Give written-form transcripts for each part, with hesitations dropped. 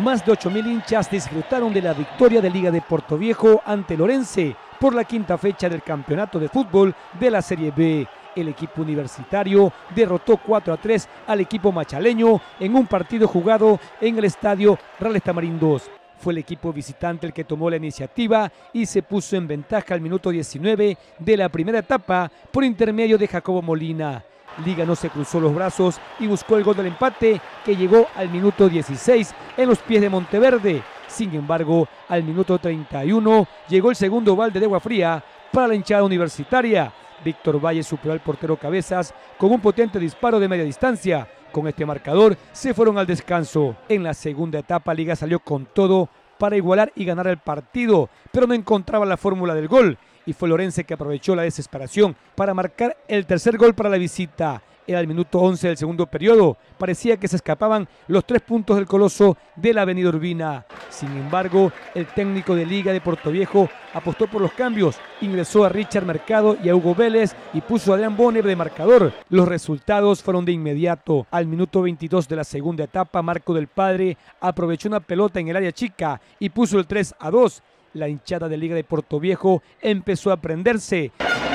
Más de 8.000 hinchas disfrutaron de la victoria de Liga de Portoviejo ante Lorense por la quinta fecha del campeonato de fútbol de la Serie B. El equipo universitario derrotó 4-3 al equipo machaleño en un partido jugado en el estadio Reales Tamarindos. Fue el equipo visitante el que tomó la iniciativa y se puso en ventaja al minuto 19 de la primera etapa por intermedio de Jacobo Molina. Liga no se cruzó los brazos y buscó el gol del empate que llegó al minuto 16 en los pies de Monteverde. Sin embargo, al minuto 31 llegó el segundo balde de agua fría para la hinchada universitaria. Víctor Valle superó al portero Cabezas con un potente disparo de media distancia. Con este marcador se fueron al descanso. En la segunda etapa Liga salió con todo para igualar y ganar el partido, pero no encontraba la fórmula del gol. Y fue Lorense que aprovechó la desesperación para marcar el tercer gol para la visita. Era el minuto 11 del segundo periodo. Parecía que se escapaban los 3 puntos del Coloso de la avenida Urbina. Sin embargo, el técnico de Liga de Portoviejo apostó por los cambios. Ingresó a Richard Mercado y a Hugo Vélez y puso a Adrián Bonner de marcador. Los resultados fueron de inmediato. Al minuto 22 de la segunda etapa, Marco del Padre aprovechó una pelota en el área chica y puso el 3-2. La hinchada de Liga de Portoviejo empezó a prenderse.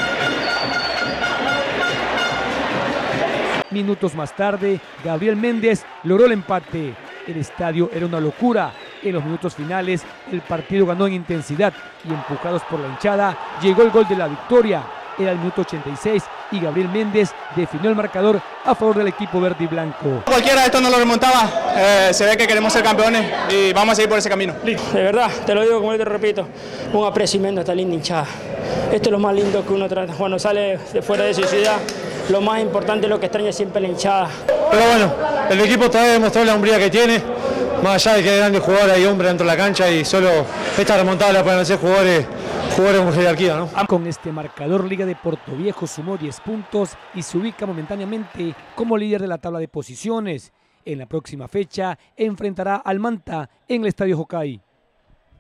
Minutos más tarde, Gabriel Méndez logró el empate. El estadio era una locura. En los minutos finales, el partido ganó en intensidad y empujados por la hinchada, llegó el gol de la victoria. Era el minuto 86 y Gabriel Méndez definió el marcador a favor del equipo verde y blanco. Cualquiera de estos no lo remontaba, se ve que queremos ser campeones y vamos a seguir por ese camino. De verdad, te lo digo como yo te repito, un aprecio inmenso a esta linda hinchada. Esto es lo más lindo que uno trata cuando sale de fuera de su ciudad. Lo más importante es lo que extraña siempre la hinchada. Pero bueno, el equipo todavía demostró la hombría que tiene, más allá de que hay grandes jugadores y hombres dentro de la cancha y solo esta remontada la pueden hacer jugadores con jerarquía, ¿no? Con este marcador, Liga de Portoviejo sumó 10 puntos y se ubica momentáneamente como líder de la tabla de posiciones. En la próxima fecha enfrentará al Manta en el Estadio Jocay.